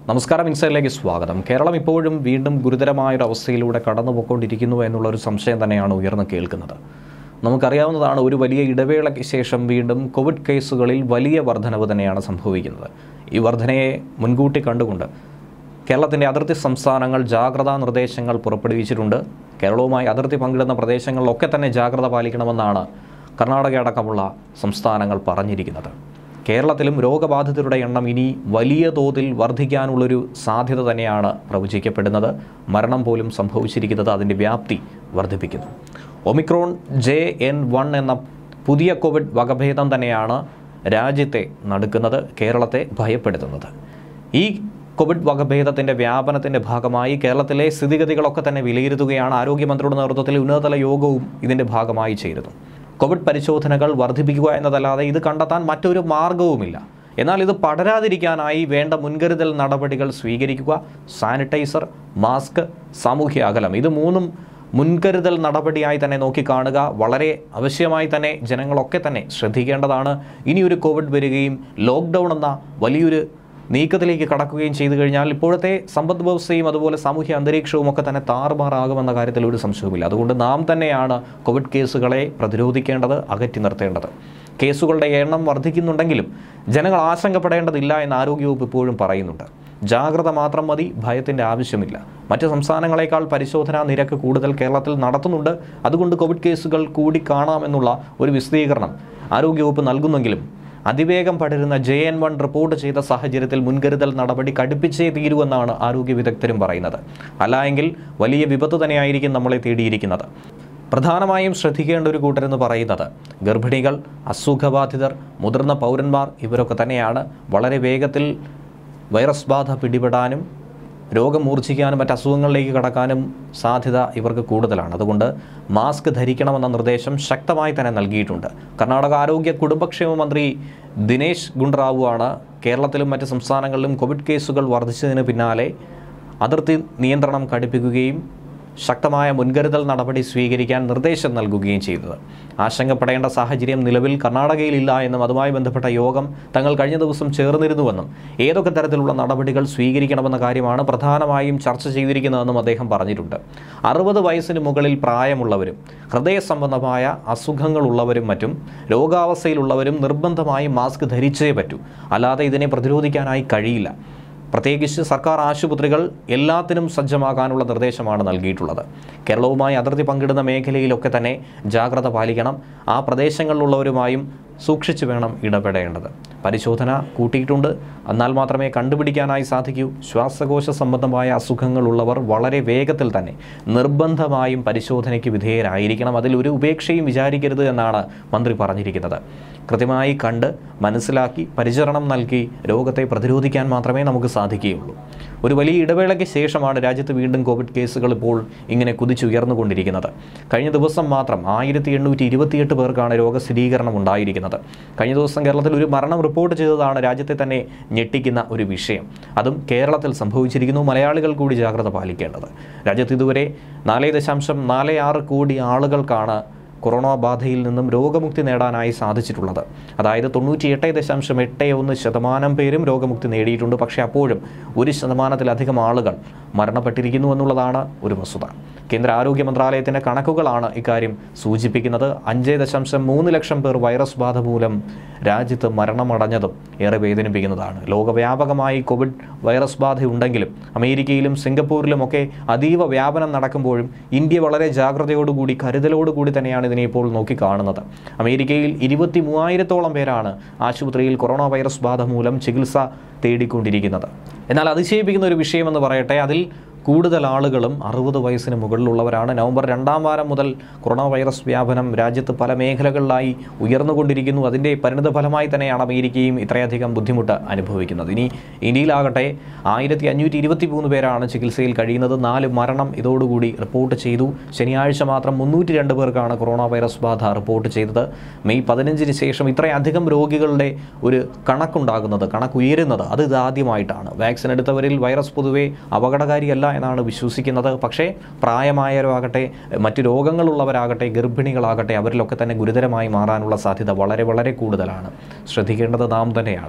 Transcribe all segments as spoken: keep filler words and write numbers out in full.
നമസ്കാരം, ഇൻസൈഡിലേക്ക് സ്വാഗതം. കേരളം ഇപ്പോഴും വീണ്ടും ഗുരുതരമായൊരു അവസ്ഥയിലൂടെ കടന്നുപോയിക്കൊണ്ടിരിക്കുന്നു എന്നുള്ളൊരു സംശയം തന്നെയാണ് ഉയർന്നു കേൾക്കുന്നത്. നമുക്കറിയാവുന്നതാണ്, ഒരു വലിയ ഇടവേളയ്ക്ക് ശേഷം വീണ്ടും കോവിഡ് കേസുകളിൽ വലിയ വർധനവ് തന്നെയാണ് സംഭവിക്കുന്നത്. ഈ വർധനയെ മുൻകൂട്ടി കണ്ടുകൊണ്ട് കേരളത്തിൻ്റെ അതിർത്തി സംസ്ഥാനങ്ങൾ ജാഗ്രതാ നിർദ്ദേശങ്ങൾ പുറപ്പെടുവിച്ചിട്ടുണ്ട്. കേരളവുമായി അതിർത്തി പങ്കിടുന്ന പ്രദേശങ്ങളിലൊക്കെ തന്നെ ജാഗ്രത പാലിക്കണമെന്നാണ് കർണാടക അടക്കമുള്ള സംസ്ഥാനങ്ങൾ പറഞ്ഞിരിക്കുന്നത്. കേരളത്തിലും രോഗബാധിതരുടെ എണ്ണം ഇനി വലിയ തോതിൽ വർദ്ധിക്കാനുള്ളൊരു സാധ്യത തന്നെയാണ് പ്രവചിക്കപ്പെടുന്നത്. മരണം പോലും സംഭവിച്ചിരിക്കുന്നത് അതിൻ്റെ വ്യാപ്തി വർദ്ധിപ്പിക്കുന്നു. ഒമിക്രോൺ ജെ എൻ വൺ എന്ന പുതിയ കോവിഡ് വകഭേദം തന്നെയാണ് രാജ്യത്തെ നടുക്കുന്നത്, കേരളത്തെ ഭയപ്പെടുത്തുന്നത്. ഈ കോവിഡ് വകഭേദത്തിൻ്റെ വ്യാപനത്തിൻ്റെ ഭാഗമായി കേരളത്തിലെ സ്ഥിതിഗതികളൊക്കെ തന്നെ വിലയിരുത്തുകയാണ് ആരോഗ്യമന്ത്രിയുടെ നേതൃത്വത്തിൽ ഉന്നതതല യോഗവും ഇതിൻ്റെ ഭാഗമായി ചേരുന്നു. കോവിഡ് പരിശോധനകൾ വർദ്ധിപ്പിക്കുക എന്നതല്ലാതെ ഇത് കണ്ടെത്താൻ മറ്റൊരു മാർഗവുമില്ല. എന്നാൽ ഇത് പടരാതിരിക്കാനായി വേണ്ട മുൻകരുതൽ നടപടികൾ സ്വീകരിക്കുക. സാനിറ്റൈസർ, മാസ്ക്, സാമൂഹ്യ അകലം, ഇത് മൂന്നും മുൻകരുതൽ നടപടിയായി തന്നെ നോക്കിക്കാണുക. വളരെ ആവശ്യമായി തന്നെ ജനങ്ങളൊക്കെ തന്നെ ശ്രദ്ധിക്കേണ്ടതാണ്. ഇനിയൊരു കോവിഡ് വരികയും ലോക്ക്ഡൗൺ എന്ന വലിയൊരു നീക്കത്തിലേക്ക് കടക്കുകയും ചെയ്തു കഴിഞ്ഞാൽ ഇപ്പോഴത്തെ സമ്പദ് വ്യവസ്ഥയും അതുപോലെ സാമൂഹ്യ അന്തരീക്ഷവും ഒക്കെ തന്നെ താറുമാറാകുമെന്ന കാര്യത്തിൽ ഒരു സംശയവുമില്ല. അതുകൊണ്ട് നാം തന്നെയാണ് കോവിഡ് കേസുകളെ പ്രതിരോധിക്കേണ്ടത്, അകറ്റി നിർത്തേണ്ടത്. കേസുകളുടെ എണ്ണം വർദ്ധിക്കുന്നുണ്ടെങ്കിലും ജനങ്ങൾ ആശങ്കപ്പെടേണ്ടതില്ല എന്ന് ആരോഗ്യവകുപ്പ് ഇപ്പോഴും പറയുന്നുണ്ട്. ജാഗ്രത മാത്രം മതി, ഭയത്തിൻ്റെ ആവശ്യമില്ല. മറ്റ് സംസ്ഥാനങ്ങളെക്കാൾ പരിശോധനാ നിരക്ക് കൂടുതൽ കേരളത്തിൽ നടത്തുന്നുണ്ട്. അതുകൊണ്ട് കോവിഡ് കേസുകൾ കൂടി കാണാമെന്നുള്ള ഒരു വിശദീകരണം ആരോഗ്യവകുപ്പ് നൽകുന്നെങ്കിലും അതിവേഗം പടരുന്ന ജെ എൻ വൺ റിപ്പോർട്ട് ചെയ്ത സാഹചര്യത്തിൽ മുൻകരുതൽ നടപടി കടുപ്പിച്ചേ തീരുവെന്നാണ് ആരോഗ്യ വിദഗ്ധരും പറയുന്നത്. അല്ലായെങ്കിൽ വലിയ വിപത്ത് തന്നെയായിരിക്കും നമ്മളെ തേടിയിരിക്കുന്നത്. പ്രധാനമായും ശ്രദ്ധിക്കേണ്ട ഒരു കൂട്ടരെന്ന് പറയുന്നത് ഗർഭിണികൾ, അസുഖബാധിതർ, മുതിർന്ന പൗരന്മാർ, ഇവരൊക്കെ തന്നെയാണ്. വളരെ വേഗത്തിൽ വൈറസ് ബാധ പിടിപെടാനും രോഗം മൂർച്ഛിക്കാനും മറ്റ് അസുഖങ്ങളിലേക്ക് കടക്കാനും സാധ്യത ഇവർക്ക് കൂടുതലാണ്. അതുകൊണ്ട് മാസ്ക് ധരിക്കണമെന്ന നിർദ്ദേശം ശക്തമായി തന്നെ നൽകിയിട്ടുണ്ട്. കർണാടക ആരോഗ്യ കുടുംബക്ഷേമ മന്ത്രി ദിനേശ് ഗുണ്ട്റാവു ആണ് കേരളത്തിലും മറ്റ് സംസ്ഥാനങ്ങളിലും കോവിഡ് കേസുകൾ വർദ്ധിച്ചതിന് പിന്നാലെ അതിർത്തി നിയന്ത്രണം കടുപ്പിക്കുകയും ശക്തമായ മുൻകരുതൽ നടപടി സ്വീകരിക്കാൻ നിർദ്ദേശം നൽകുകയും ചെയ്തത്. ആശങ്കപ്പെടേണ്ട സാഹചര്യം നിലവിൽ കർണാടകയിലില്ല എന്നും അതുമായി ബന്ധപ്പെട്ട യോഗം തങ്ങൾ കഴിഞ്ഞ ദിവസം ചേർന്നിരുന്നുവെന്നും ഏതൊക്കെ തരത്തിലുള്ള നടപടികൾ സ്വീകരിക്കണമെന്ന കാര്യമാണ് പ്രധാനമായും ചർച്ച ചെയ്തിരിക്കുന്നതെന്നും അദ്ദേഹം പറഞ്ഞിട്ടുണ്ട്. അറുപത് വയസ്സിന് മുകളിൽ പ്രായമുള്ളവരും ഹൃദയ സംബന്ധമായ അസുഖങ്ങളുള്ളവരും മറ്റും രോഗാവസ്ഥയിലുള്ളവരും നിർബന്ധമായും മാസ്ക് ധരിച്ചേ പറ്റൂ. അല്ലാതെ ഇതിനെ പ്രതിരോധിക്കാനായി കഴിയില്ല. പ്രത്യേകിച്ച് സർക്കാർ ആശുപത്രികൾ എല്ലാത്തിനും സജ്ജമാകാനുള്ള നിർദ്ദേശമാണ് നൽകിയിട്ടുള്ളത്. കേരളവുമായി അതിർത്തി പങ്കിടുന്ന മേഖലയിലൊക്കെ തന്നെ ജാഗ്രത പാലിക്കണം. ആ പ്രദേശങ്ങളിലുള്ളവരുമായും സൂക്ഷിച്ചു വേണം ഇടപെടേണ്ടത്. പരിശോധന കൂട്ടിയിട്ടുണ്ട്, എന്നാൽ മാത്രമേ കണ്ടുപിടിക്കാനായി സാധിക്കൂ. ശ്വാസകോശ സംബന്ധമായ അസുഖങ്ങളുള്ളവർ വളരെ വേഗത്തിൽ തന്നെ നിർബന്ധമായും പരിശോധനയ്ക്ക് വിധേയരായിരിക്കണം. അതിൽ ഒരു ഉപേക്ഷയും വിചാരിക്കരുത് എന്നാണ് മന്ത്രി പറഞ്ഞിരിക്കുന്നത്. കൃത്യമായി കണ്ട് മനസ്സിലാക്കി പരിചരണം നൽകി രോഗത്തെ പ്രതിരോധിക്കാൻ മാത്രമേ നമുക്ക് സാധിക്കുകയുള്ളൂ. ഒരു വലിയ ഇടവേളയ്ക്ക് ശേഷമാണ് രാജ്യത്ത് വീണ്ടും കോവിഡ് കേസുകൾ ഇപ്പോൾ ഇങ്ങനെ കുതിച്ചുയർന്നുകൊണ്ടിരിക്കുന്നത്. കഴിഞ്ഞ ദിവസം മാത്രം ആയിരത്തി എണ്ണൂറ്റി ഇരുപത്തിയെട്ട് പേർക്കാണ് രോഗസ്ഥിരീകരണം ഉണ്ടായിരിക്കുന്നത്. കഴിഞ്ഞ ദിവസം കേരളത്തിൽ ഒരു മരണം റിപ്പോർട്ട് ചെയ്തതാണ് രാജ്യത്തെ തന്നെ ഞെട്ടിക്കുന്ന ഒരു വിഷയം. അതും കേരളത്തിൽ സംഭവിച്ചിരിക്കുന്നു. മലയാളികൾ കൂടി ജാഗ്രത പാലിക്കേണ്ടത്. രാജ്യത്ത് ഇതുവരെ നാല് ദശാംശം നാല് ആറ് കോടി ആളുകൾക്കാണ് കൊറോണ ബാധയിൽ നിന്നും രോഗമുക്തി നേടാനായി സാധിച്ചിട്ടുള്ളത്. അതായത് തൊണ്ണൂറ്റി എട്ട് ദശാംശം എട്ട് ഒന്ന് ശതമാനം പേരും രോഗമുക്തി നേടിയിട്ടുണ്ട്. പക്ഷേ അപ്പോഴും ഒരു ശതമാനത്തിലധികം ആളുകൾ മരണപ്പെട്ടിരിക്കുന്നു എന്നുള്ളതാണ് ഒരു വസ്തുത. കേന്ദ്ര ആരോഗ്യ മന്ത്രാലയത്തിൻ്റെ കണക്കുകളാണ് ഇക്കാര്യം സൂചിപ്പിക്കുന്നത്. അഞ്ച് ദശാംശം മൂന്ന് ലക്ഷം പേർ വൈറസ് ബാധ മൂലം രാജ്യത്ത് മരണമടഞ്ഞതും ഏറെ വേദനിപ്പിക്കുന്നതാണ്. ലോകവ്യാപകമായി കോവിഡ് വൈറസ് ബാധയുണ്ടെങ്കിലും അമേരിക്കയിലും സിംഗപ്പൂരിലുമൊക്കെ അതീവ വ്യാപനം നടക്കുമ്പോഴും ഇന്ത്യ വളരെ ജാഗ്രതയോടുകൂടി കരുതലോടുകൂടി തന്നെയാണ് ഇതിനെ ഇപ്പോൾ നോക്കിക്കാണുന്നത്. അമേരിക്കയിൽ ഇരുപത്തി മൂവായിരത്തോളം പേരാണ് ആശുപത്രിയിൽ കൊറോണ വൈറസ് ബാധ മൂലം ചികിത്സ തേടിക്കൊണ്ടിരിക്കുന്നത്. എന്നാൽ അതിശയിപ്പിക്കുന്ന ഒരു വിഷയമെന്ന് പറയട്ടെ, അതിൽ കൂടുതൽ ആളുകളും അറുപത് വയസ്സിന് മുകളിലുള്ളവരാണ്. നവംബർ രണ്ടാം വാരം മുതൽ കൊറോണ വൈറസ് വ്യാപനം രാജ്യത്ത് പല മേഖലകളിലായി ഉയർന്നുകൊണ്ടിരിക്കുന്നു. അതിൻ്റെ പരിണിതഫലമായി തന്നെയാണ് അമേരിക്കയും ഇത്രയധികം ബുദ്ധിമുട്ട് അനുഭവിക്കുന്നത്. ഇനി ഇന്ത്യയിലാകട്ടെ ആയിരത്തി അഞ്ഞൂറ്റി ഇരുപത്തി മൂന്ന് പേരാണ് ചികിത്സയിൽ കഴിയുന്നത്. നാല് മരണം ഇതോടുകൂടി റിപ്പോർട്ട് ചെയ്തു. ശനിയാഴ്ച മാത്രം മുന്നൂറ്റി രണ്ട് പേർക്കാണ് കൊറോണ വൈറസ് ബാധ റിപ്പോർട്ട് ചെയ്തത്. മെയ് പതിനഞ്ചിന് ശേഷം ഇത്രയധികം രോഗികളുടെ ഒരു കണക്കുണ്ടാകുന്നത്, കണക്കുയരുന്നത് അത് ഇതാദ്യമായിട്ടാണ്. വാക്സിൻ എടുത്തവരിൽ വൈറസ് പൊതുവെ അപകടകാരിയല്ല എന്നാണ് വിശ്വസിക്കുന്നത്. പക്ഷേ പ്രായമായവരാകട്ടെ, മറ്റു രോഗങ്ങളുള്ളവരാകട്ടെ, ഗർഭിണികളാകട്ടെ, അവരിലൊക്കെ തന്നെ ഗുരുതരമായി മാറാനുള്ള സാധ്യത വളരെ വളരെ കൂടുതലാണ്. ശ്രദ്ധിക്കേണ്ടത് നാം തന്നെയാണ്.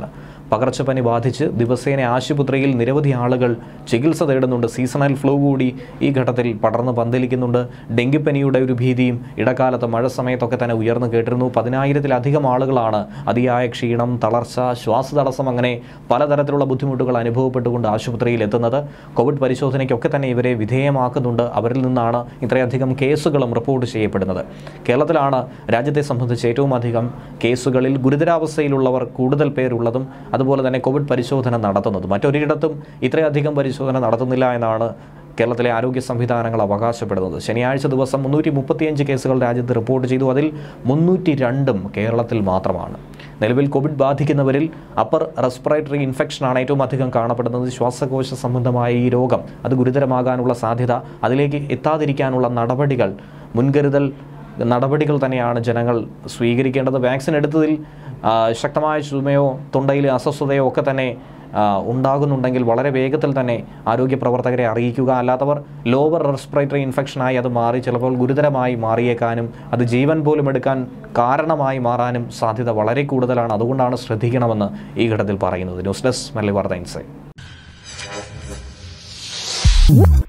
പകർച്ചപ്പനി ബാധിച്ച് ദിവസേന ആശുപത്രിയിൽ നിരവധി ആളുകൾ ചികിത്സ തേടുന്നുണ്ട്. സീസണൽ ഫ്ലൂ കൂടി ഈ ഘട്ടത്തിൽ പടർന്ന് പന്തലിക്കുന്നുണ്ട്. ഡെങ്കിപ്പനിയുടെ ഒരു ഭീതിയും ഇടക്കാലത്ത് മഴ സമയത്തൊക്കെ തന്നെ ഉയർന്നു കേട്ടിരുന്നു. പതിനായിരത്തിലധികം ആളുകളാണ് അതിയായ ക്ഷീണം, തളർച്ച, ശ്വാസതടസ്സം അങ്ങനെ പലതരത്തിലുള്ള ബുദ്ധിമുട്ടുകൾ അനുഭവപ്പെട്ടുകൊണ്ട് ആശുപത്രിയിൽ എത്തുന്നത്. കോവിഡ് പരിശോധനയ്ക്കൊക്കെ തന്നെ ഇവരെ വിധേയമാക്കുന്നുണ്ട്. അവരിൽ നിന്നാണ് ഇത്രയധികം കേസുകളും റിപ്പോർട്ട് ചെയ്യപ്പെടുന്നത്. കേരളത്തിലാണ് രാജ്യത്തെ സംബന്ധിച്ച് ഏറ്റവും അധികം കേസുകളിൽ ഗുരുതരാവസ്ഥയിലുള്ളവർ കൂടുതൽ പേരുള്ളതും അതുപോലെ തന്നെ കോവിഡ് പരിശോധന നടത്തുന്നത്. മറ്റൊരിടത്തും ഇത്രയധികം പരിശോധന നടത്തുന്നില്ല എന്നാണ് കേരളത്തിലെ ആരോഗ്യ സംവിധാനങ്ങൾ അവകാശപ്പെടുന്നത്. ശനിയാഴ്ച ദിവസം മുന്നൂറ്റി മുപ്പത്തിയഞ്ച് കേസുകൾ രാജ്യത്ത് റിപ്പോർട്ട് ചെയ്തു. അതിൽ മുന്നൂറ്റി രണ്ടും കേരളത്തിൽ മാത്രമാണ്. നിലവിൽ കോവിഡ് ബാധിക്കുന്നവരിൽ അപ്പർ റെസ്പിറേറ്ററി ഇൻഫെക്ഷനാണ് ഏറ്റവും അധികം കാണപ്പെടുന്നത്. ശ്വാസകോശ സംബന്ധമായ ഈ രോഗം അത് ഗുരുതരമാകാനുള്ള സാധ്യത, അതിലേക്ക് എത്താതിരിക്കാനുള്ള നടപടികൾ, മുൻകരുതൽ നടപടികൾ തന്നെയാണ് ജനങ്ങൾ സ്വീകരിക്കേണ്ടത്. വാക്സിൻ എടുത്തതിൽ ശക്തമായ ചുമയോ തൊണ്ടയിലെ അസ്വസ്ഥതയോ ഒക്കെ തന്നെ ഉണ്ടാകുന്നുണ്ടെങ്കിൽ വളരെ വേഗത്തിൽ തന്നെ ആരോഗ്യ പ്രവർത്തകരെ അറിയിക്കുക. അല്ലാത്തവർ ലോവർ റെസ്പിറേറ്ററി ഇൻഫെക്ഷനായി അത് മാറി ചിലപ്പോൾ ഗുരുതരമായി മാറിയേക്കാനും അത് ജീവൻ പോലും എടുക്കാൻ കാരണമായി മാറാനും സാധ്യത വളരെ കൂടുതലാണ്. അതുകൊണ്ടാണ് ശ്രദ്ധിക്കണമെന്ന് ഈ ഘട്ടത്തിൽ പറയുന്നത്. ന്യൂസ് ഡെസ്ക് മലയാളി വാർത്ത ഇൻസൈറ്റ്.